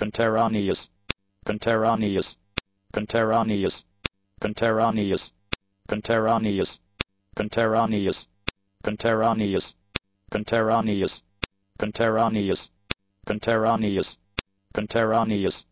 conterraneous, conterraneous, conterraneous, conterraneous, conterraneous, conterraneous, conterraneous, conterraneous, conterraneous, conterraneous, conterraneous,